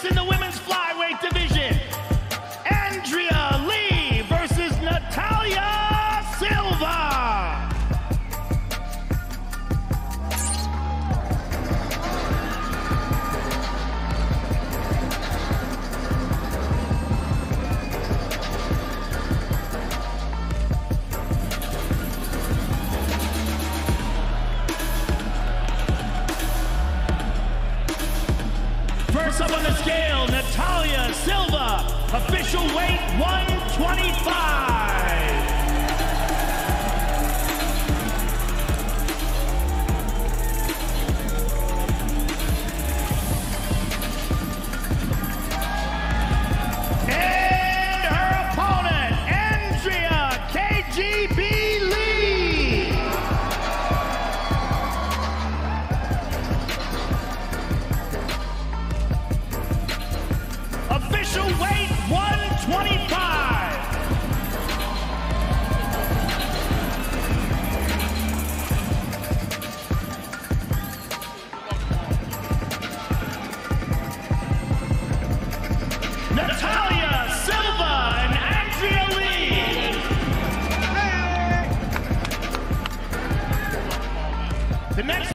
in the women's flyweight division, Andrea versus Natália Silva. First up on the scale, Natália Silva, official weight 125. And her opponent, Andrea KGB Lee. Official weight 125. Natália Silva and Andrea Lee. The next